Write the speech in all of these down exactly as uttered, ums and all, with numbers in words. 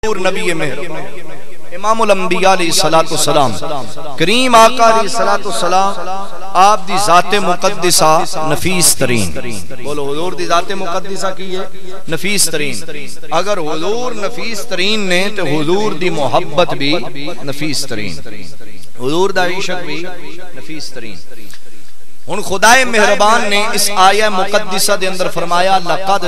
حضور نبی مہربان امام الانبیاء علیہ الصلوۃ والسلام کریم آقا علیہ الصلوۃ والسلام آپ دی ذات مقدسہ نفیس ترین. بولو حضور دی ذات مقدسہ کی ہے نفیس ترین. اگر حضور نفیس ترین نے تو حضور دی محبت بھی نفیس ترین, حضور دا عشق بھی نفیس ترین. ہن خدائے مہربان نے اس آیہ مقدسہ دے اندر فرمایا لقد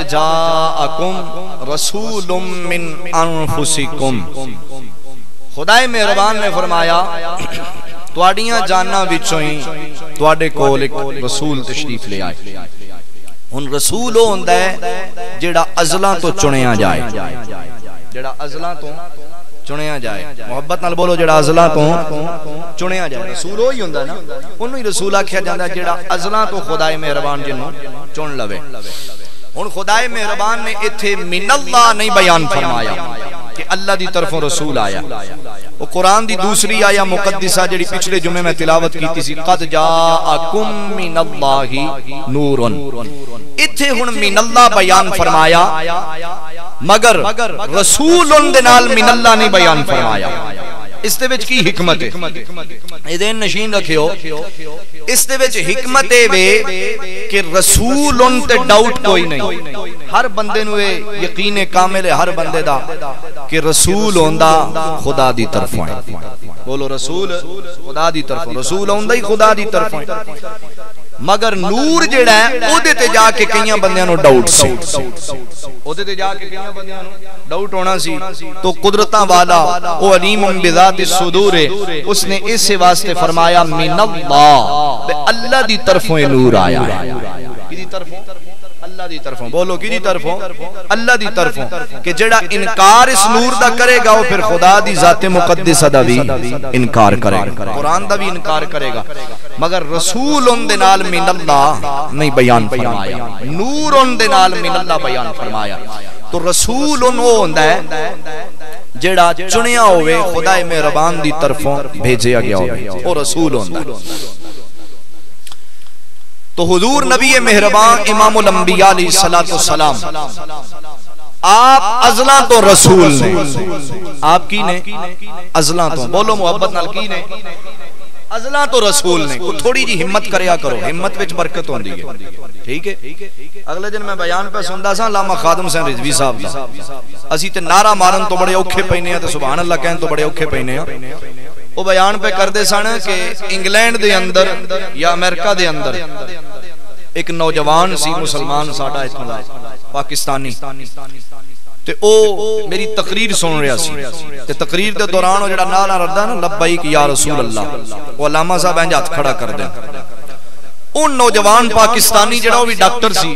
جاءکم رسول من انفسکم. خدائے مہربان نے فرمایا تواڈیاں جاناں وچوں ہی تواڈے کول ایک رسول تشریف لے آئے. ہن رسول او ہوندا ہے جیڑا ازلاں تو چنیا جائے, جیڑا ازلاں تو چنیا جائے. محبت نال بولو جیڑا ازلاں تو چنیا جائے. رسول وہی ہوندا نا, اونوں ہی رسول آکھیا جاندا ہے جیڑا ازلاں تو خدائے مہربان جنوں چن لوے. ہن خدائے مہربان نے ایتھے من اللہ نہیں بیان فرمایا کہ اللہ دی طرفوں رسول آیا. وہ قرآن دی دوسری آیہ مقدسہ جڑی پچھلے جمعے میں تلاوت کیتی سی قد جاءکم من اللہ نور. ایتھے ہن من اللہ بیان فرمایا مگر رسول دے نال من اللہ نہیں بیان فرمایا. اس دے وچ کی حکمت ہے؟ اے دین نشین رکھیو. اس دے وچ حکمت اے وے کہ رسول تے ڈاؤٹ کوئی نہیں. ہر بندے نو یقین کامل ہے ہر بندے دا کہ رسول ہوندا خدا دی طرفوں ہے. بولو رسول خدا دی طرفوں, رسول ہوندا ہی خدا دی طرفوں ہے. مگر نور جڑا ہے او دے تے جا کے کئیاں بندیاں نو ڈاؤٹ سی, او دے تے جا کے کئیاں بندیاں نو ڈاؤٹ ہونا سی. تو قدرتاں والا او علیم بذات الصدور ہے, اس نے اس واسطے فرمایا من اللہ, تے اللہ دی طرفوں نور آیا ہے. کدی طرفوں؟ اللہ دی طرفوں. بولو کدی طرفوں؟ اللہ دی طرفوں. کہ جڑا انکار اس نور دا کرے گا وہ پھر خدا دی ذات مقدسہ دا بھی انکار کرے گا, قرآن دا بھی انکار کرے گا. مگر رسول ان دے نال من اللہ نہیں بیان فرمایا, نور ان دے نال من اللہ بیان فرمایا. تو رسول ان وہ ہوندا ہے جڑا چنیا ہوئے خدائے مہربان دی طرفوں بھیجیا گیا ہوئے, وہ رسول ہوندا ہے. تو حضور نبی مہربان امام الانبیاء علیہ الصلوۃ والسلام آپ ازلاں تو رسول نے. آپ کی نے ازلاں تو, بولو محبت نال کی نے ازلاں تو رسول نے. تھوڑی جی ہمت کریا کرو, ہمت وچ برکت ہوندی ہے. ٹھیک ہے, اگلے دن میں بیان پہ سندا سا علامہ خادم حسین رضوی صاحب دا. اسی تے نعرہ مارن تو بڑے اوکھے پینے ہیں تے سبحان اللہ کہن تو بڑے اوکھے پینے ہیں. وہ بیان پہ کردے سن کہ انگلینڈ دے اندر یا امریکہ دے اندر ایک نوجوان سی مسلمان ساڈا اتھوں دا پاکستانی, تے او میری تقریر سن رہا سی. تے تقریر دے دوران او جڑا نعرہ ردا نا لبیک یا رسول اللہ, او علامہ صاحب انج ہاتھ کھڑا کر دے. اون نوجوان پاکستانی جڑا او بھی ڈاکٹر سی,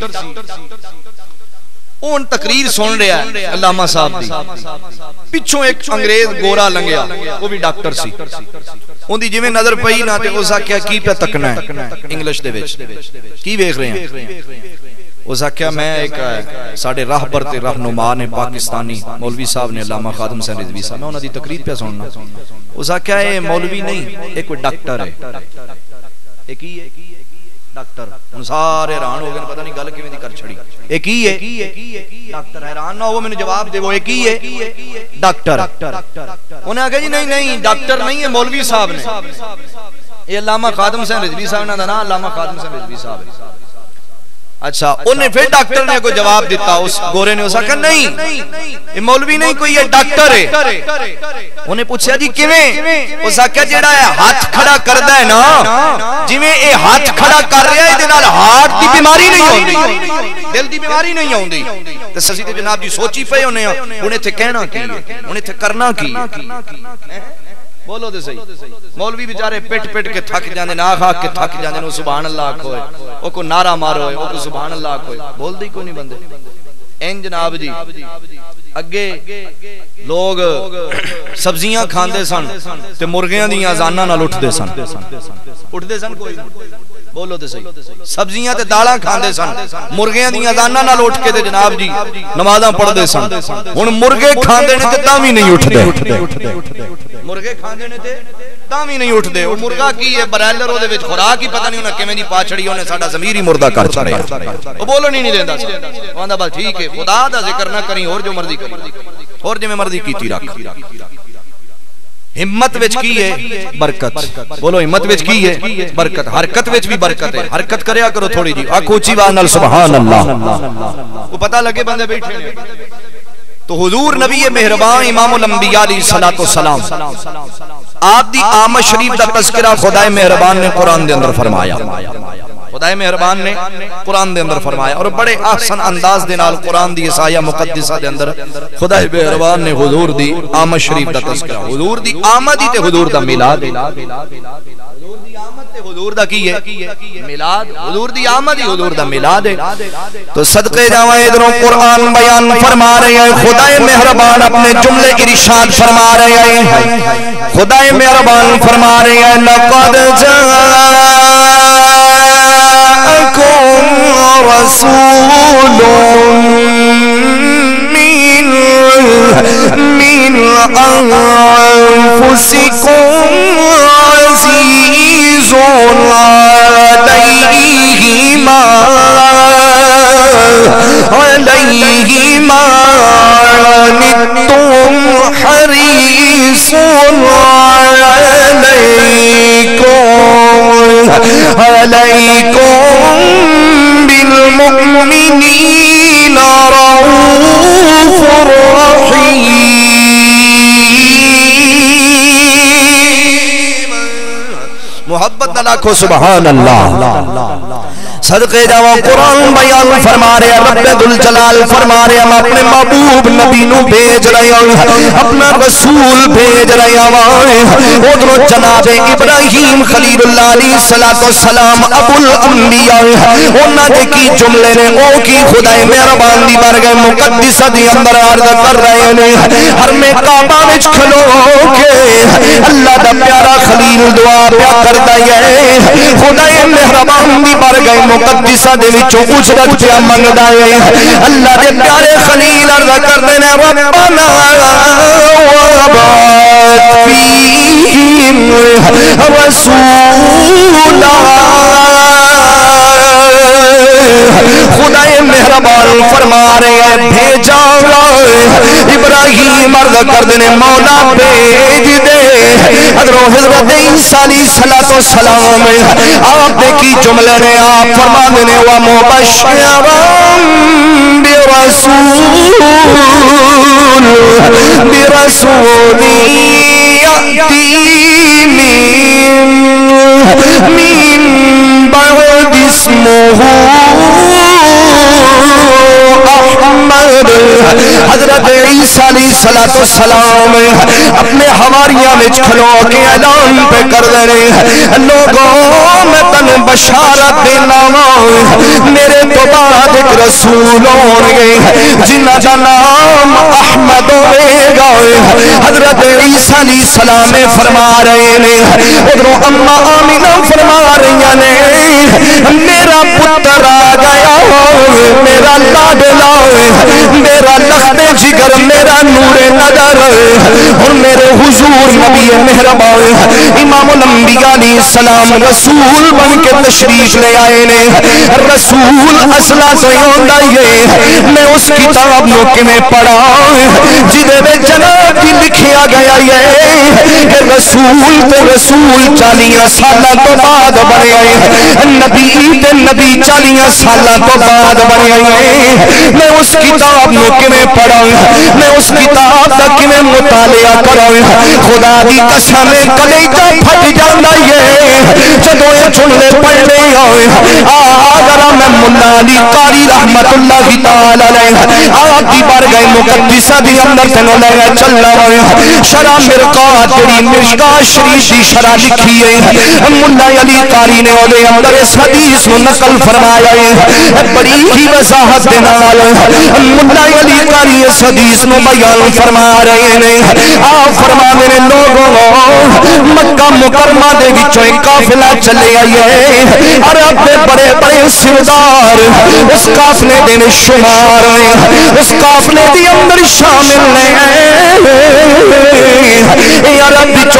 اون تقریر سن رہا ہے علامہ صاحب دی. پچھوں ایک انگریز گورا لنگیا, وہ بھی ڈاکٹر سی. اون دی جویں نظر پئی نا تے اس آکھیا کی پہ تکنا ہے انگلش دے وچ, کی ویکھ رہے ہیں؟ اس آکھیا میں ایک ساڈے راہبر تے رہنما نے پاکستانی مولوی صاحب نے علامہ خادم حسین رضوی صاحب, میں انہاں دی تقریر پہ سننا. اس آکھیا اے مولوی نہیں, ایک کوئی ڈاکٹر ہے. اے کی ہے؟ ڈاکٹر. ان سارے حیران ہو گئے, پتہ نہیں گل کیویں دی کر چھڑی. اے کی ہے؟ ڈاکٹر. حیران نہ ہو, مینوں جواب دے. وہ اے کی ہے؟ ڈاکٹر. انہاں کہا جی نہیں نہیں ڈاکٹر نہیں ہے, مولوی صاحب نے. یہ علامہ خادم حسین رضوی صاحب نے دا نا علامہ خادم حسین رضوی صاحب. اچھا, انہیں پھر ڈاکٹر نے کوئی جواب دیتا, اس گورے نے اسا کہا نہیں یہ مولوی نہیں, کوئی یہ ڈاکٹر ہے. انہیں پوچھا جی کیویں؟ اسا کہا جیڑا ہے ہاتھ کھڑا کردا ہے نا, جویں اے ہاتھ کھڑا کر رہا ہے ادے نال ہارٹ دی بیماری نہیں ہوندی, دل دی بیماری نہیں ہوندی. تے سسی تے جناب جی سوچی پئے ہونے ہن ایتھے کہنا کی ہے, ہن ایتھے کرنا کی ہے؟ بولو تے صحیح. مولوی بیچارے پٹ پٹ کے تھک جاندے, نہ کھا کے تھک جاندے, نو سبحان اللہ آکھو, او کو نعرہ مارو, او کو سبحان اللہ آکھو, بول دی کوئی نہیں بندے. این جناب جی اگے لوگ سبزیاں کھاندے سن تے مرغیاں دی اذاناں نال اٹھدے سن, اٹھدے سن کوئی بولو تے صحیح. سبزیاں تے دالاں کھاندے سن, مرغیاں دی اذاناں نال اٹھ کے تے جناب جی نمازاں پڑھدے سن. ہن مرغے کھاندے نے تے تاں وی نہیں اٹھدے, مرغے کھاندے نے تے تاں بھی نہیں اٹھدے او مرغا کی ہے برائلر او دے وچ خوراک ہی پتہ نہیں انہاں کیویں دی پا چھڑی اونے ساڈا ضمیر ہی مردہ کر چھڑیا او بولن ہی نہیں دیندا او آندا بس ٹھیک ہے خدا دا ذکر نہ کریں اور جو مرضی کریں اور جویں مرضی کیتی رکھ ہمت وچ کی ہے برکت بولو ہمت وچ کی ہے برکت حرکت وچ بھی برکت ہے حرکت کریا کرو تھوڑی جی آکھو اونچی آواز نال سبحان اللہ وہ پتہ لگے بندے بیٹھے نے تو حضور نبی مہربان امام الانبیاء علیہ الصلوۃ والسلام آپ دی آمد شریف دا تذکرہ خدائے مہربان نے قرآن دے اندر فرمایا خدائے مہربان نے قرآن دے اندر فرمایا اور بڑے احسن انداز دے نال قرآن دی آیہ مقدسہ دے اندر خدائے مہربان نے حضور دی آمد شریف دا تذکرہ حضور دی آمد ہی تے حضور دا میلاد حضور دی آمد تے حضور دا کی ہے میلاد حضور دی آمد ہی حضور دا میلاد ہے تو صدقے جاواں ادھروں قرآن بیان فرما رہے ہیں خدائے مہربان اپنے جملے ارشاد فرما رہے ہیں خدائے مہربان فرما رہے ہیں لقد جاءکم رسول من من انفسکم عزیز علیہ ما علیہ ما عنتم حریص علیکم علیکم بالمؤمنین رؤوف رحیم محبت نلاکھو سبحان اللہ صدقے جاواں قرآن بیان فرما رہے ہیں رب ذوالجلال فرما رہے ہیں ہم اپنے محبوب نبی نو بھیج رہے ہیں اپنا رسول بھیج رہے ہیں ادھر جناب ابراہیم خلیل اللہ علیہ السلام ابو الانبیاء انہاں دے کی جملے نے او کی خدائے مہربان دی بارگاہ مقدسہ دی اندر عرض کر رہے ہیں ہر میں کعبہ وچ کھلو کے اللہ دا پیارا خلیل دعا پیا کردا ہے خدائے مہربان دی بارگاہ مقدسہ دے وچوں اجرت پیا منگدا ہے اللہ دے پیارے خلیل عرض کردے نے ربنا وبعث فیہم رسولا خدائے مہربان فرما رہے ہیں بھیجا ابراہیم عرض کردے نے مولا بھیج دے حضرت حضرت عیسیٰ علیہ السلام آپ نے کی جملے نے آپ فرما دینے وَمُبَشِّرًا بِرَسُولٍ بِرَسُولٍ يَأْتِي مِن بَعْدِ اسْمُهُ احمد حضرت عیسیٰ علیہ السلام اپنے حواریاں میں کھلو کے اعلان پہ کر دے لوگوں میں تن بشارت دینا میرے تو بعد ایک رسول ہونگے جنہ کا نام احمد ہوئے گا حضرت عیسیٰ علیہ السلام فرما رہے ہیں ادھروں اماں آمینہ فرما رہی ہیں میرا پتر آ گیا میرا لاڈلا میرا لخت جگر میرا نور نظر اور میرے حضور نبی مہربان امام الانبیاء علیہ السلام رسول بن کے تشریف لے آئے نے رسول اصلہ تو ہوتا ہے میں اس کتاب نو میں پڑھا جدے میں جناب کی لکھیا گیا ہے کہ رسول تو رسول چالیاں سالہ تو بعد بنے آئے نبی تے نبی چالیاں سالہ تو بعد بنے آئے میں اس کتاب نو میں پڑھا میں اس کتاب تک میں مطالعہ کرا خدا دی قسم کلیجہ پھٹ جانا ہے جدو یہ جملے پڑھنے آئے آگر میں منالی قاری رحمت اللہ تعالی علیہ آپ کی بارگاہ مقدسہ دی اندر تنو لے چل رہا ہے شرح مرقات تیری مشکا شریف دی شرح لکھی ہے منا علی قاری نے اولے اندر اس حدیث کو نقل فرمایا ہے بڑی ہی وضاحت دینا منا علی قاری اس حدیث کو بیان فرما رہے ہیں آپ فرما میرے لوگوں مکہ مکرمہ دے وچوں ایک قافلہ چلے آئیے عرب دے بڑے بڑے سردار اس قافلے دے شمار اس قافلے دی اندر شامل نے عرب وچوں قافلہ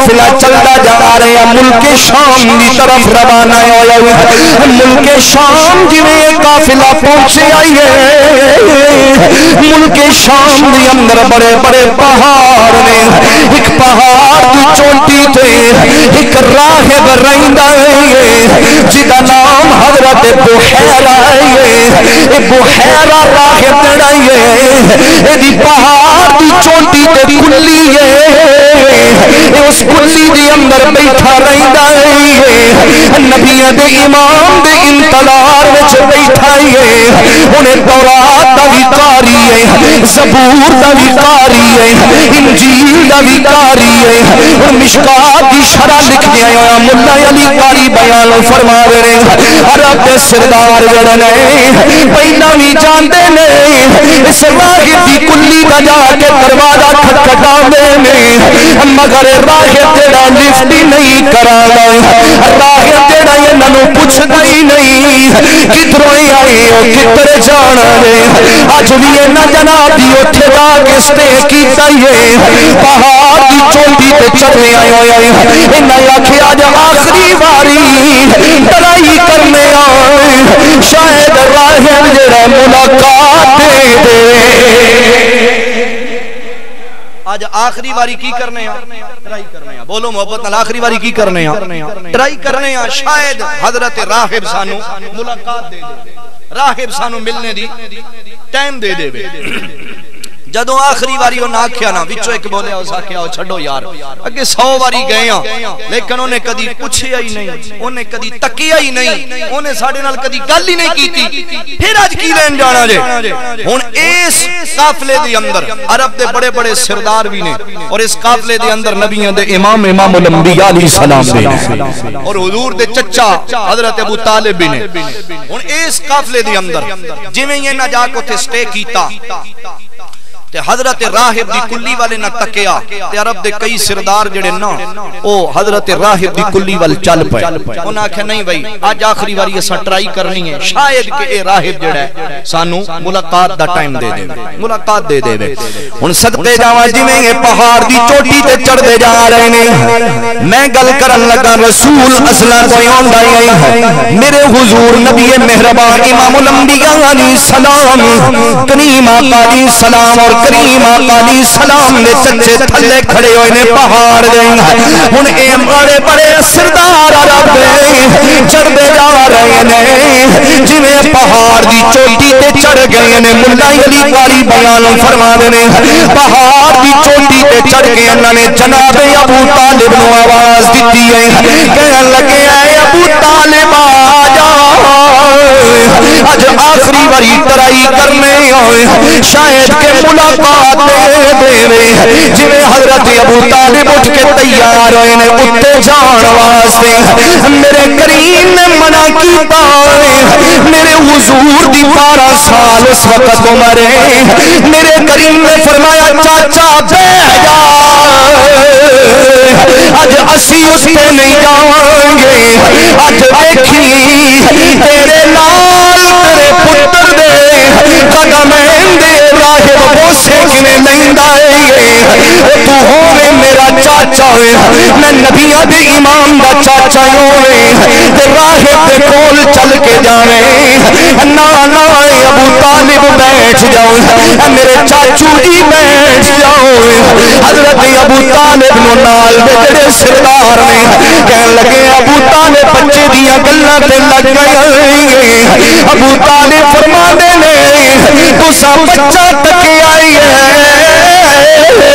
قافلہ چلتا جا رہے ہیں ملک شام دی طرف روانہ ہویا ہے ملک شام جویں قافلہ پہنچے آئی ہے ملک شام دی اندر بڑے بڑے پہاڑ نے ایک پہاڑ کی چوٹی تے ایک راہب رہندا ہے جدا نام حضرت بحیرہ ہے بحیرہ راہب جڑا ہے دی پہاڑ دی چوٹی تے کلی ہے اس کلی دی اندر بیٹھا رہندا ہے نبی دے امام دے انتظار وچ بیٹھا ہے انہیں تورات دا بھی قاری ہے زبور دا بھی قاری ہے انجیل دا بھی قاری ہے اور مشکات کی شرح لکھ دیا ہے مولا علی قاری بیان فرما رہے ہیں عرب دے سردار جڑنے پہلا بھی جاندے نے اس راہب دی کلی دا جا کے دروازہ کھٹکھٹا دے نے مگر راہب جڑا لفٹ نہیں کرانا راہب جڑا انہاں نوں پوچھدا ہی نہیں کدھروں آئے ہو کدھر جانا ہے اج بھی انہاں جناب دی اوتھے جا کے سٹے کیتا ہے پہاڑ دی چوٹی تے چڑھے آئے ہوئے انہاں آکھیا اج آخری واری لڑائی کرنے آئے شاید راہب جڑا ملاقات دے دے آج آخری باری کی کرنے ہیں ٹرائی کرنے ہیں بولو محبت نال آخری باری کی کرنے ہیں ٹرائی کرنے ہیں شاید حضرت راہب سانو ملاقات دے دے راہب سانو ملنے دی ٹائم دے دے جدو آخری واری انہاں آکھیا نا وچوں ایک بولے اس آکھیا چھڈو یار اگے سو واری گئے ہاں لیکن انہیں کدی پوچھیا ہی نہیں انہیں کدی تکیا ہی نہیں انہیں ساڈے نال کدی گل ہی نہیں کیتی پھر اج کی لین جانا جے ہن اس قافلے دے اندر عرب دے بڑے بڑے سردار بھی نے اور اس قافلے دے اندر نبیوں دے امام امام الانبیاء علیہ السلام بھی اور حضور دے چچا حضرت ابو طالب بھی نے ہن اس قافلے دے اندر جویں یہ نہ جا کے سٹے کیتا تے حضرت راہب دی کلی والے نہ تکیا تے عرب دے کئی سردار جڑے نا او حضرت راہب دی کلی وال چل پے انہاں آکھیا نہیں بھائی اج آخری واری اساں ٹرائی کرنی ہے شاید کہ اے راہب جڑا ہے سانو ملاقات دا ٹائم دے دے ملاقات دے دے ہن صدقے جاواں جویں اے پہاڑ دی چوٹی تے چڑھدے جا رہے نے میں گل کرن لگا رسول اصلا کوئی ہوندا ہی ہے میرے حضور نبی مہربان امام الانبیاء علیہ السلام کریم آقا علیہ السلام اور کریم آقا علیہ السلام نے چچے تھلے کھڑے ہوئے نے پہاڑ دے ہن اے بڑے بڑے سردار عرب چڑھدے جا رہے نے جویں پہاڑ دی چوٹی تے چڑھ گئے نے مولا علی قاری بیان فرما دے نے پہاڑ دی چوٹی تے چڑھ کے انہاں نے جناب ابو طالب نو آواز دتی ہے کہن لگے اے ابو طالب آ جا اج آخری باری ٹرائی کرنے ہوئے شاید کہ ملاقات دے دے جویں حضرت ابو طالب اٹھ کے تیار ہوئے نے اتے جان واسطے میرے کریم نے منع کیتا میرے حضور دی بارہ سال اس وقت عمر ہے میرے کریم نے فرمایا چاچا بیٹھ جا اج اسی اس پہ نہیں جاؤں گے اج دیکھی تیرے نال تیرے پتر دے قدمین دے راہب بوسے کنے لیندا ہے تو ہوے میرا چاچا ہوئے میں نبیاں دے امام دا چاچا ہوئے تے راہب دے کول چل کے جاویں نا نا ابو طالب بیٹھ جاؤ میرے چاچو جی بیٹھ جاؤ حضرت ابو طالب نو نال دے جڑے سردار نے کہن لگے ابو طالب بچے دیاں گلاں تے لگ گئے ابو طالب فرماندے نے تساں بچہ تک آئی ہے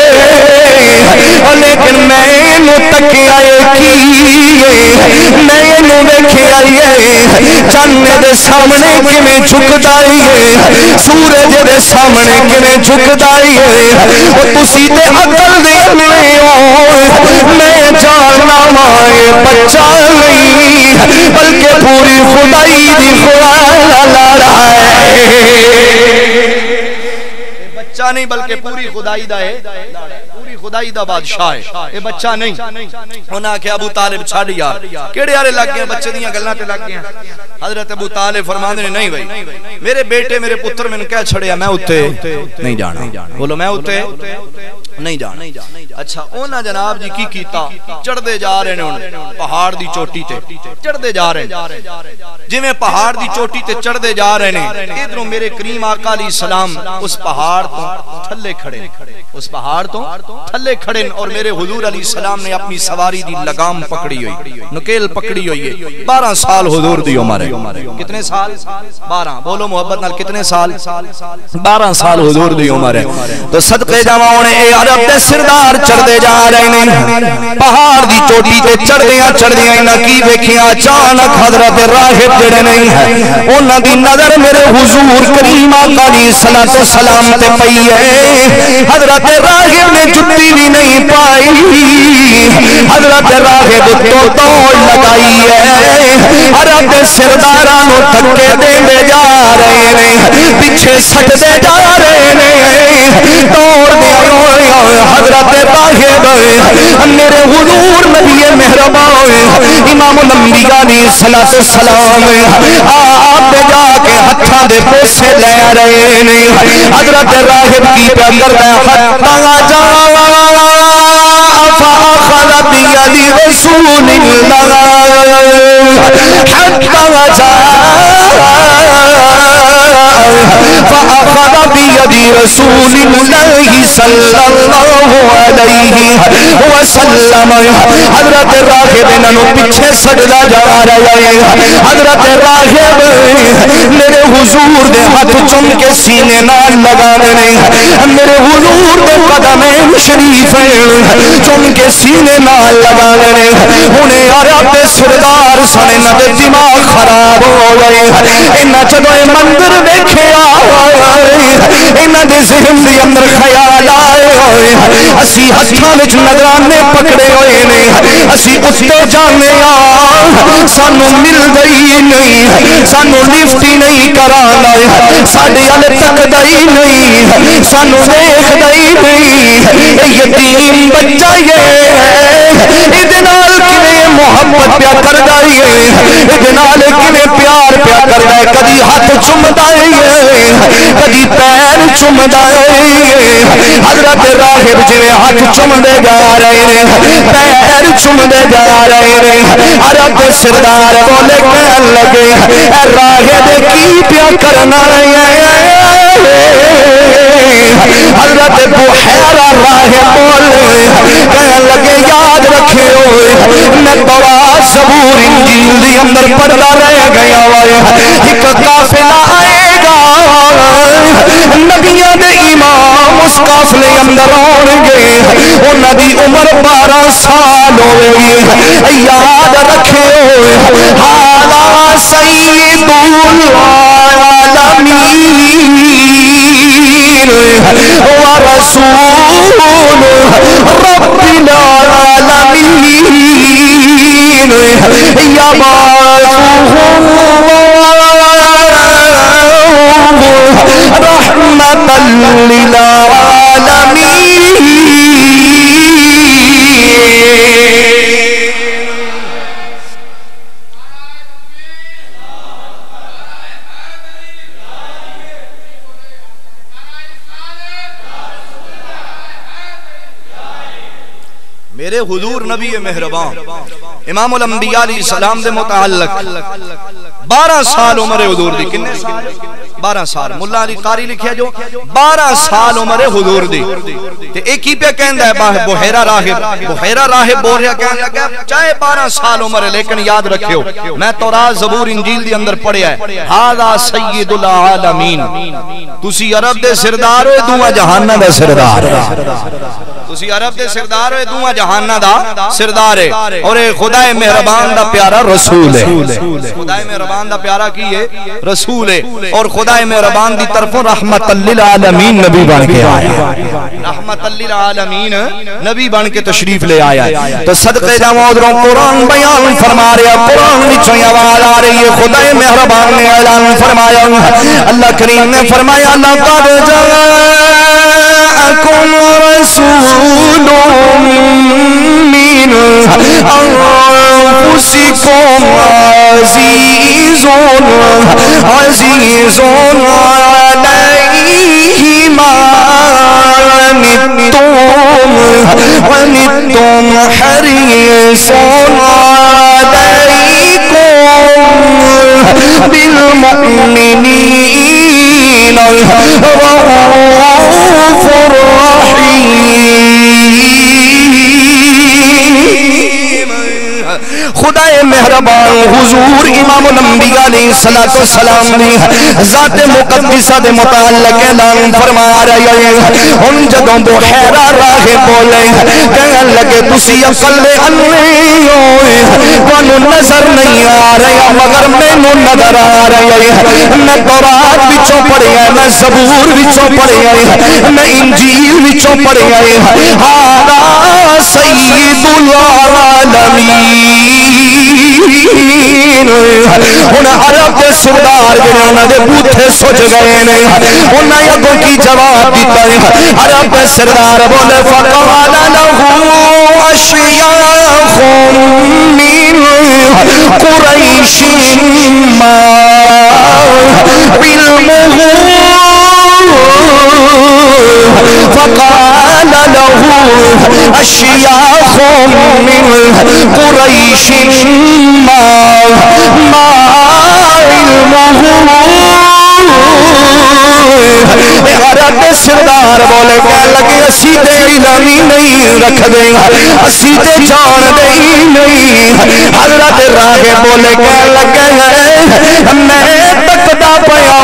لیکن میں انہوں تک آئے کی میں انہوں دیکھے آئیے چاندے دے سامنے کمیں جھکتا ہے سورج دے سامنے کمیں جھکتا ہے وہ تسی تے عقل دے میں ہو میں جاننا مائے بچہ نہیں بلکہ پوری خدائی دی خدا لڑا ہے بچہ نہیں بلکہ پوری خدائی دا ہے پوری خدائی دا بادشاہ ہے یہ بچہ نہیں انہاں کہ ابو طالب چھڑ یار کیڑے آرے لگ گئے بچے دیاں گلاں تے لگ گئے حضرت ابو طالب فرماندے نے نہیں بھائی میرے بیٹے میرے پتر میں نے کہہ چھڑیا میں اوتے نہیں جانا بولو میں اوتے نہیں جانا. اچھا اونا جناب جی کی کیتا چڑھدے جا رہے نے پہاڑ دی چوٹی تے چڑھدے جا رہے ہیں جویں پہاڑ دی چوٹی تے چڑھدے جا رہے نے ادھروں میرے کریم آقا علیہ السلام اس پہاڑ تو تھلے کھڑے اس پہاڑ تو تھلے کھڑے اور میرے حضور علیہ السلام نے اپنی سواری دی لگام پکڑی ہوئی نکیل پکڑی ہوئی ہے. بارہ سال حضور دی عمر ہے. کتنے سال؟ بارہ. بولو محبت نال کتنے سال؟ بارہ سال حضور دی عمر ہے. تو صدقے جاواں اے عرب دے سردار چڑھدے جا رہے نے پہاڑ دی چوٹی تے چڑھدیاں چڑھدیاں انہاں کی ویکھیا اچانک حضرت راہب جڑے نہیں ہے انہاں دی نظر میرے حضور کریم آقا علیہ الصلوۃ والسلام تے پئی ہے. حضرت راہب نے جُتی بھی نہیں پائی. حضرت راہب تو دوڑ لگائی ہے. عرب دے سرداراں نو دھکے دیندے جا رہے نے پیچھے سٹدے جا رہے نے دوڑ دے حضرت راہب میرے حضور نبی مہربان امام الانبیاء علیہ الصلوۃ والسلام آپ دے جا کے ہتھاں دے پیسے لے رہے نے. حضرت راہب کی پیا کردا حتا جا فاخذ بيد رسول الله حتى جا فأخذ بيد رسول الله صلى الله عليه وسلم. حضرت راہب انہوں پیچھے سجدہ جا رہا ہے. حضرت راہب میرے حضور دے ہاتھ چم کے سینے نال لگا رہے ہیں. میرے حضور دے قدم شریف چم کے سینے نال لگا رہے ہیں. انہیں عرب دے سردار سنے نہ دے دماغ خراب ہو گئے. انہاں جدوں مندر دیکھے انہاں دے ذہن دے اندر خیال آئے ہوئے اسی ہتھاں وچ نگرانے پکڑے ہوئے نے اسی اتے جانے آ سانو مل گئی نہیں سانو لفٹ ہی نہیں کرانا ساڈے ال تک ہی نہیں سانو دیکھ ہی نہیں. یتیم بچہ یہ نال کیویں محبت پیا کردا ہے نال کیویں پیار پیا کردا ہے. کدی ہاتھ چومدا ہے کدی پیر چومدا ہے. حضرت راہب جویں ہاتھ چومدے جا رہے ہیں پیر چومدے جا رہے ہیں. عرب دے سردار بولے کہن لگے اے راہب کی پیا کرنا ہے. حضرت بحیرہ راہب بولے کہن لگے یاد رکھے ہوئے میں تورات زبور انجیل دی اندر پڑھدا رہ گیا ہوئے ایک قافلہ آئے گا نبیوں دے امام اس قافلے اندر آن گے انہاں دی عمر بارہ سال ہوئے گی. یاد رکھے ہوئے حالا سید العالمین ورسول رب العالمین یبعثہم رحمتا للعالمین. میرے حضور نبی مہربان امام الانبیاء علیہ السلام دے متعلق بارہ سال عمر حضور دی. کنے سال؟ بارہ سال. ملا علی قاری لکھیا جو بارہ سال عمر حضور دی. تے ایک ہی پہ کہندا ہے بحیرہ راہب بحیرہ راہب بول رہا کہنے لگا چاہے بارہ سال عمر ہے لیکن یاد رکھیو میں تورات زبور انجیل دی اندر پڑھیا ہے ھذا سید العالمین. تسی عرب دے سردار ہوئے دوواں جہاناں دا سردار تسی عرب دے سردار ہوئے دوواں جہاناں دا سردار ہے اور خدا مہربان دا پیارا رسول ہے. خدا مہربان دا پیارا کی ہے رسول ہے اور خدا مہربان دی طرفوں رحمت للعالمین نبی بن کے آیا رحمت للعالمین نبی بن کے تشریف لے آیا ہے. تو صدقے جاواں ادھروں قرآن بیان فرما رہا قرآن وچوں آواز آ رہی ہے خدا مہربان نے اعلان فرمایا اللہ کریم نے فرمایا لقد جاءکم رسول من انفسکم عزیز عزیز علیہ ما وَأَنِّتُمْ حَرِيصٌ عَلَيْكُمْ بِالْمُؤْمِنِينَ رَءُوفٌ رَحِيمٌ. خدا مہربان حضور امام الانبیاء علیہ الصلوۃ والسلام نے ذات مقدسہ دے متعلق اعلان فرما رہے ہیں. ہن جدوں بحیرہ راہ بولے کہن لگے تسی عقل انے ہوئے تانوں نظر نہیں آ رہا مگر مینوں نظر آ رہا ہے. میں تورات وچوں پڑھیا میں زبور وچوں پڑھیا میں انجیل وچوں پڑھیا ہاں سید العالمین. ہن عرب دے سردار جڑے انہاں دے بوتھے سج گئے نے انہاں اگوں کی جواب دیتا ہے. عرب دے سردار بولے فقال له اشیاخ من قریش ما علمه فقال له اشیاخ من قریش ما ما علمه. عرب سردار بولے کہنے لگے اسی دے علم ہی نہیں رکھ دیں اسی دے جان دے ہی نہیں. حضرت راہ بولے کہنے لگے میں تکدا پیا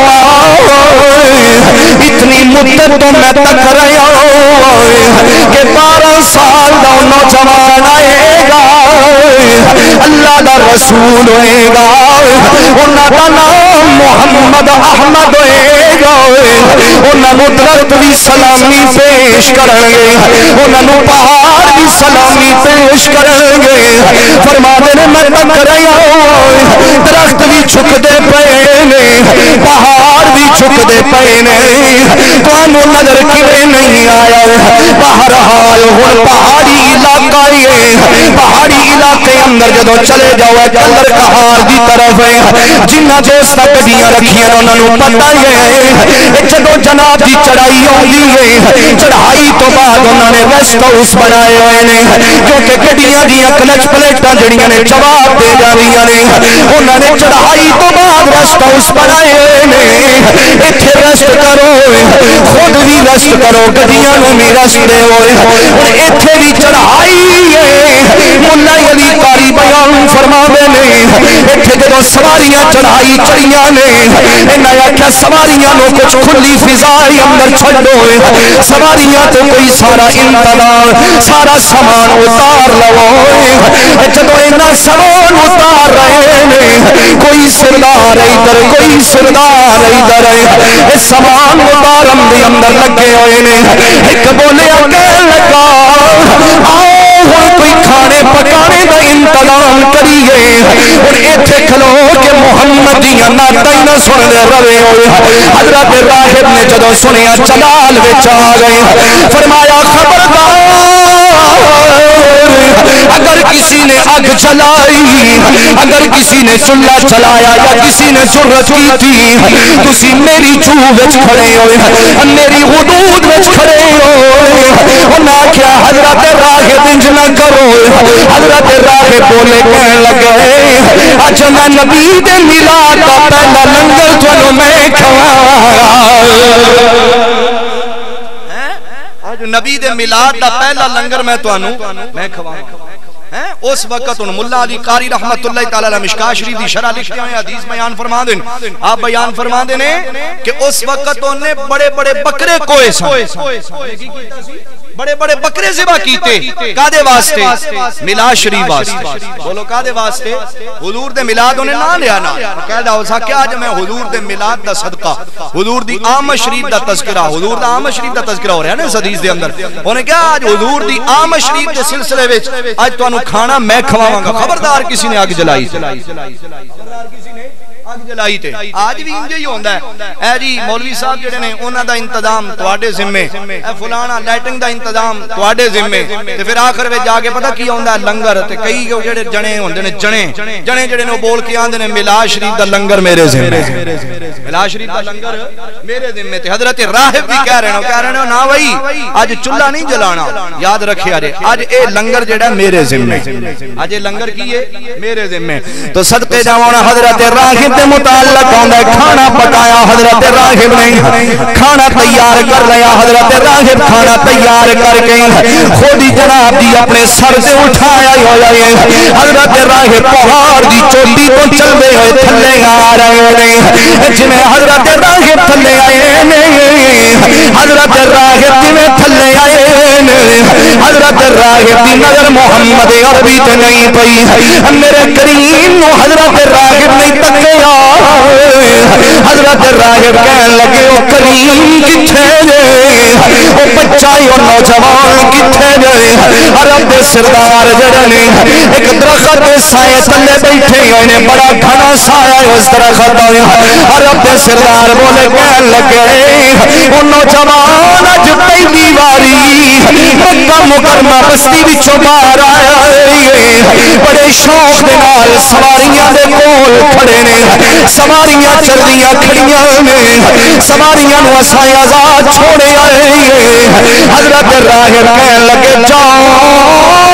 اتنی مدت تو میں تک رہا کہ بارہ سال دا نوجوان آئے گا اللہ دا رسول ہوئے گا انہاں دا نام محمد احمد ہوئے گا انہاں نو درخت بھی سلامی پیش کریں گے انہاں نو پہاڑ بھی سلامی پیش کریں گے. فرما دے میں تک رہا درخت بھی چھکدے پئے نے پہاڑ بھی چھکدے پئے نے تانوں نظر کیویں نہیں آیا. بہرحال ہن پہاڑی علاقہ ہے پہاڑی علاقے اندر جدو چلے جاؤ کلر کہار دی طرف ہے جنہ دوست گڈیاں رکھیاں انہاں نوں پتہ ہے جدو جناب دی چڑھائی ہوندی ہے چڑھائی تو بعد انہاں نے ریسٹ ہاؤس بنائے ہوئے نے کیونکہ گڈیاں دیاں کلچ پلیٹاں جڑیاں نے جواب دے جاویاں نے انہاں نے چڑھائی تو بعد ریسٹ ہاؤس بنائے ہوئے نے. ایتھے ریسٹ کرو خود بھی ریسٹ کرو گڈیاں نوں بھی ریسٹ دے ہوئے ہن ایتھے بھی چڑھائی ہے. مولا علی قاری بیان فرماوے نے ایتھے جدوں سواریاں چڑھائی چڑھیاں نے انہاں آکھیا سواریاں نوں کچھ کھلی فضا اندر چھڈو سواریاں تو کوئی سارا انتظام سارا سامان اتار لو. جدوں انہاں سامان اتار رہے نے کوئی سردار ادھر کوئی سردار ادھر اس سامان اتارن دے اندر لگے ہوئے نے. ایک بولیا کہن لگا آؤ کوئی کھانے پکانے کا انتظام کریے اور ایتھے کھلو کہ محمد دیاں نعتاں نہ سن دے رہے ہوئے. حضرت راہب نے جدوں سنیا جلال وچ آ گئے فرمایا خبردار اگر کسی نے اگ جلائی اگر کسی نے چولہا چلایا یا کسی نے جرت کی تھی تسی میری چوہ وچ کھڑے ہوئے میری حدود وچ کھڑے ہوئے. انہاں کیا حضرت راہب انج نہ کرو. حضرت راہب بولے کہنے لگے اج میں نبی دے میلاد دا پہلا لنگر تانوں میں کھواواں جو نبی دے میلاد دا پہلا لنگر میں تانوں میں کھواواں. اس وقت ان ملا علی قاری رحمت اللہ تعالی علیہ مشکاہ شریف دی شرح لکھتے ہیں حدیث بیان فرما دیں آپ بیان فرما دیں کہ اس وقت انہیں بڑے بڑے بکرے کوئے سن بڑے بڑے بکرے ذبح کیتے کادے واسطے میلاد شریف واسطے بولو کادے واسطے حضور دے میلاد انہیں نہ لیا نا کہہ دا ہو سا کہ آج میں حضور دے میلاد دا صدقہ حضور دی آمد شریف دا تذکرہ حضور دا آمد شریف دا تذکرہ ہو رہا ہے نا اس حدیث دے اندر انہیں کہا آج حضور دی آمد شریف دے سلسلے وچ آج تو انہوں کھانا میں کھواواں گا. خبردار کسی نے آگ جلائی اگ جلائی تے آج بھی انجے ہی ہوندا ہے اے جی مولوی صاحب جڑے نے انہاں دا انتظام تواڈے ذمے اے فلانا لائٹنگ دا انتظام تواڈے ذمے تے پھر آخر وچ جا کے پتہ کی ہوندا ہے لنگر تے کئی جڑے جنے ہوندے نے جنے جنے جڑے نے بول کے آندے نے میلاد شریف دا لنگر میرے ذمے میلاد شریف دا لنگر میرے ذمے تے حضرت راہب بھی کہہ رہے ہیں کہہ رہے ہیں نا بھائی اج چولہا نہیں جلانا یاد رکھیا جے اج اے لنگر جڑا میرے ذمے اج اے لنگر کی ہے میرے ذمے تو صدقے جاواں حضرت راہب دے متعلق ہوندا ہے کھانا پکایا حضرت راہب نے کھانا تیار کر لیا حضرت راہب کھانا تیار کر کے خود ہی جناب دی اپنے سر سے اٹھایا ہوا ہے حضرت راہب پہاڑ دی چوٹی تو چلدے ہوئے تھلے آ رہے ہیں جویں حضرت راہب تھلے آئے نے حضرت راہب جویں تھلے آئے نے حضرت راہب دی نظر محمد عربی تے نہیں پئی میرے کریم نو حضرت راہب نہیں تکیا حضرت راہب کہن لگے او کریم کتھے جے او بچہ او نوجوان کتھے جے عرب دے سردار جڑے نے ایک درخت دے سائے تلے بیٹھے ہوئے نے بڑا گھنا سایہ اس درخت عرب دے سردار بولے کہن لگے او نوجوان اج پہلی واری مکہ مکرمہ بستی وچوں باہر آیا بڑے شوق دے نال سواریاں دے کول کھڑے نے سواریاں چلدیاں کھڑیاں نے سواریاں نو اساں آزاد چھوڑے آئے حضرت راہب کہن لگے جاؤ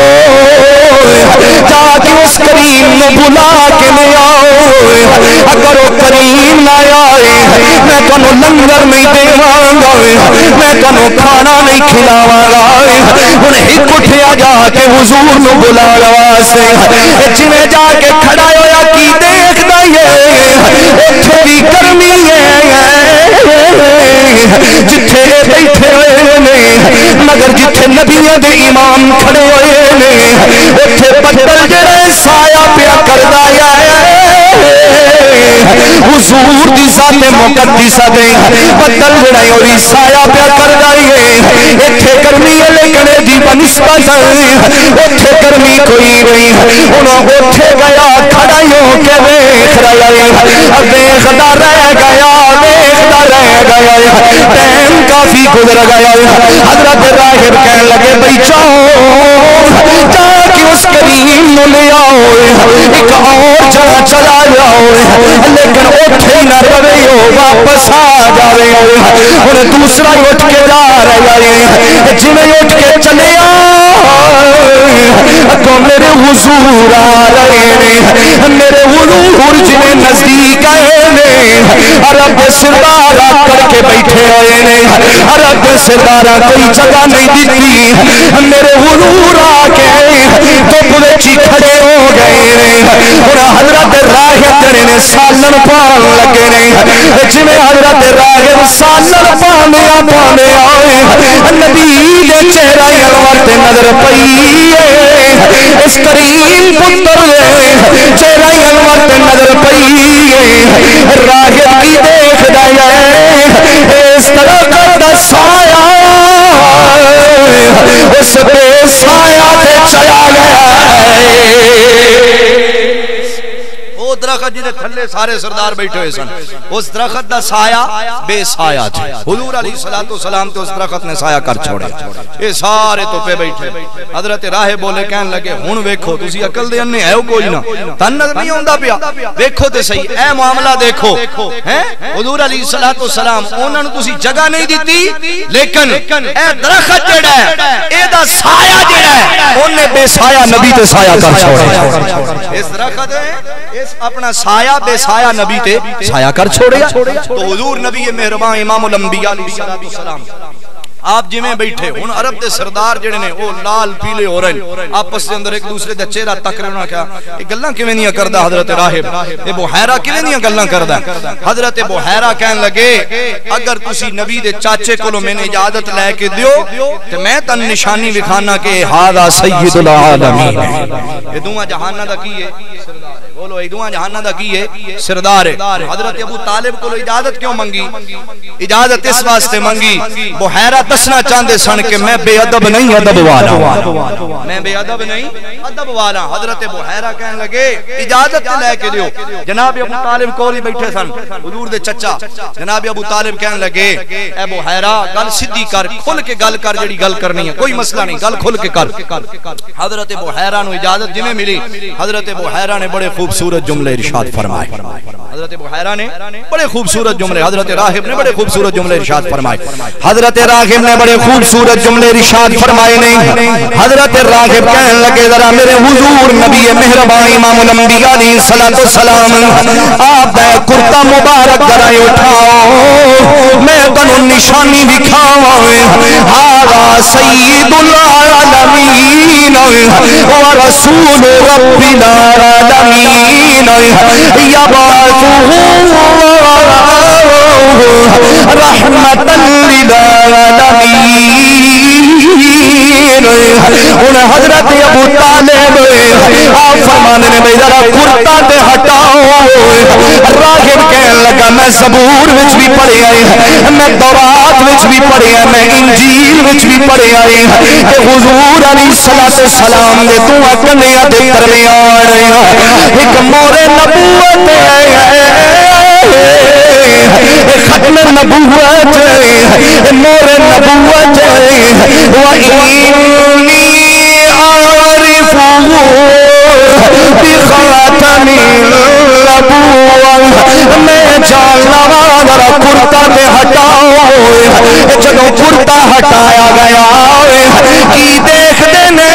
جا کے اس کریم نے بلا کے لے آؤ اگر وہ کریم نہ آئے میں تنو لنگر نہیں دیواں گا میں تنو کھانا نہیں کھلاواں گا انہیں ایک اٹھیا جا کے حضور نو بلا واسطے جویں جا کے کھڑا ہویا کی دیکھدا ہے اوتھے بھی گرمی ہے جتھے بیٹھے ہوئے نے مگر جتھے نبیوں دے امام کھڑے ہوئے نے اوتھے بدل جڑے سایہ پیا کردا ہے حضور دی ذات مقدسہ دے بدل جڑا ہوئی سایہ پیا کردا ہے ایتھے گرمی ہے لیکن دی بنسبت اوتھے گرمی کوئی نہیں انہاں اوتھے گیا کھڑا ہو کے دیکھ رہا ہے دیکھدا رہ گیا دیکھدا رہ گیا ٹائم کافی گزر گیا حضرت راہب کہنے لگے بھئی جاؤ جا کے اس کریم نو لے آؤ ایک اور جگہ چلا جاؤ لیکن اوتھے نہ رہے ہو واپس آ جاوے ہن دوسرا اٹھ کے جا رہا ہے جویں اٹھ کے چلے تو میرے حضور آ رہے ہیں میرے حضور جویں نزدیک آئے نے عرب سردار کر کے بیٹھے ہوئے نے عرب سردار کوئی جگہ نہیں دیتی میرے حضور آ کے تو بلچی کھڑے ہو گئے نے اور حضرت راہب جڑے نے سالن پان لگے نے جویں حضرت راہب سالن پانے پانے آئے نبی دے چہرہ انور تے نظر پئی اس کریم پتر چہرہ انور تے نظر پئی راہب کی دیکھدا ہے اس درخت دا سایہ اس بے سایہ تے چلا گیا وہ درخت جے تھلے سارے سردار بیٹھے ہوئے سن اس درخت دا سایہ بے سایہ تھا حضور علیہ الصلوۃ والسلام تے اس درخت نے سایہ کر چھوڑے اے سارے تو پہ بیٹھے حضرت راہب بولے کہن لگے ہن ویکھو تسی عقل دے انے ہے کوئی نہ تن نظر نہیں ہوندا پیا ویکھو تے صحیح اے معاملہ دیکھو ہیں حضور علیہ الصلوۃ والسلام انہاں نوں تسی جگہ نہیں دتی لیکن اے درخت جڑا ہے اے دا سایہ جڑا ہے اونے بے سایہ نبی تے سایہ کر چھوڑے اس درخت اس اپنا سایہ بے سایہ نبی تے سایہ کر چھوڑیا تو حضور نبی مہربان امام الانبیاء علیہ السلام آپ جویں بیٹھے ہن عرب دے سردار جڑے نے او لال پیلے ہو رہے ہیں آپس دے اندر ایک دوسرے دا چہرہ تک رہنا کیا اے گلاں کیویں نہیں کردا حضرت راہب اے بحیرہ کیویں نہیں گلاں کردا حضرت بحیرہ کہن لگے اگر تسی نبی دے چاچے کولوں میں نے اجازت لے کے دیو تے میں تن نشانی وکھانا کہ ھذا سید العالمین اے دوواں جہاناں دا کی ہے سردار بولو اے دوواں جہاناں دا کی ہے سردار ہے حضرت ابو طالب کو اجازت کیوں منگی اجازت اس واسطے منگی بحیرہ دسنا چاہندے سن کہ میں بے ادب نہیں ادب والا میں بے ادب نہیں ادب والا حضرت بحیرہ کہنے لگے اجازت لے کے دیو جناب ابو طالب کو ہی بیٹھے سن حضور دے چچا جناب ابو طالب کہنے لگے اے بحیرہ گل سیدھی کر کھل کے گل کر جڑی گل کرنی ہے کوئی مسئلہ نہیں گل کھل کے کر حضرت بحیرہ نو اجازت جویں ملی حضرت بحیرہ نے بڑے خوبصورت جملے ارشاد فرمائے حضرت بحیرہ نے بڑے خوبصورت جملے حضرت راغب نے بڑے خوبصورت جملے ارشاد فرمائے حضرت راغب نے بڑے خوبصورت جملے ارشاد فرمائے نہیں حضرت راغب کہنے لگے ذرا میرے حضور نبی مہربان امام الانبیاء علیہ الصلوۃ والسلام آپ دا کرتا مبارک ذرا اٹھاؤ میں تانوں نشانی دکھاواں ہاذا سید العالمین و رسول رب العالمین یبعثہ رحمت للعالمین انہیں حضرت ابو طالب آپ فرمانے نے بھئی ذرا کرتا دے ہٹاؤ راغب کہنے لگا میں زبور وچ بھی پڑھے آئے میں تورات وچ بھی پڑھے آئے میں انجیل وچ بھی پڑھے آئے کہ حضور علیہ الصلوۃ والسلام نے تو اکنیا دے درمیان ایک مور نبوت ختم نبوت مور نبوت وَإِنِّي أَعْرِفُهُ بِخَاتَمِ النَّبُوَّةِ میں جاننا ذرا کرتا دے ہٹاؤ جدو کرتا ہٹایا گیا کی دیکھ دینے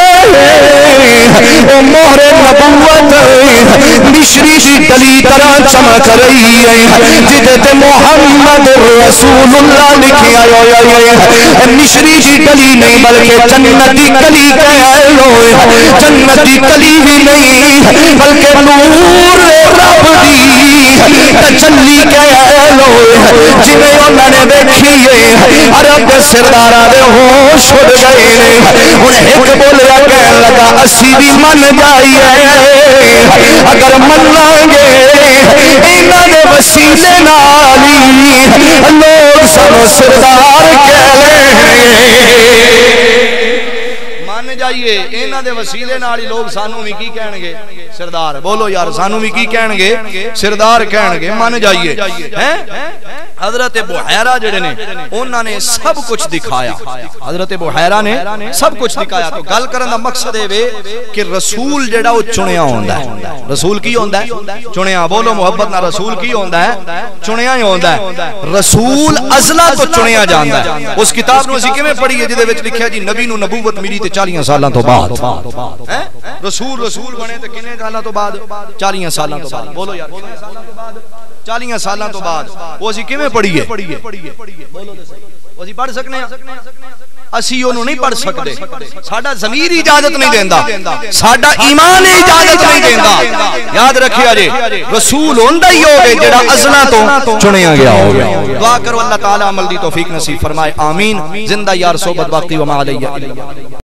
مہر نبوت مشری کی تلی طرح چمک رہی ہے جدت محمد رسول اللہ لکھی آئے مشری کی تلی نہیں بلکہ جنتی کلی کہہ لو جنتی کلی بھی نہیں بلکہ نور رب دی تجلی کہہ لو جنہیں انہوں نے دیکھیے عرب سردارہ دے ہوش اڑ گئے انہیں ایک بولیا کہہ لگا اسی بھی من جائیے اگر من لانگے انہوں نے وسیلے نالی لوگ سنو سردار کہہ لیں مان جائیے انہوں نے وسیلے نالی لوگ سانو بھی کی کہن گے سردار بولو یار سانو بھی کی کہن گے سردار کہن گے مان جائیے حضرت بحیرہ جڑے نے انہوں نے سب کچھ دکھایا حضرت بحیرہ نے سب کچھ دکھایا تو گل کرن دا مقصد ہے کہ رسول جڑا وہ چنیا ہوندا ہے رسول کی ہوندا ہے چنیا بولو محبت نہ رسول کی ہوندا ہے چنیا ہی ہوندا ہے رسول ازلا تو چنیا جاندا ہے اس کتاب نو اسی کیویں پڑھی ہے جدے وچ لکھیا جی نبی نو نبوت ملی تے چالیاں سالاں تو بعد رسول رسول بنے تے کنے سالاں تو بعد چالیاں سالاں تو بعد بولو یار کنے سالاں تو بعد چالیاں سالاں تو بعد وہ اسی کیویں پڑھی ہے بولو تے صحیح وہ اسی پڑھ سکنے ہیں اسی انہوں نہیں پڑھ سکتے ساڈا ضمیر اجازت نہیں دیندا ساڈا ایمان اجازت نہیں دیندا یاد رکھیا جی رسول ہوندا ہی ہوے جڑا ازلا تو چنیا گیا ہوے دعا کرو اللہ تعالی عمل دی توفیق نصیب فرمائے آمین زندہ یار صحبت باقی و ما علیہ